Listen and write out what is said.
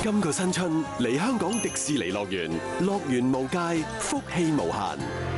今個新春嚟香港迪士尼樂園，樂園無界，福氣無限。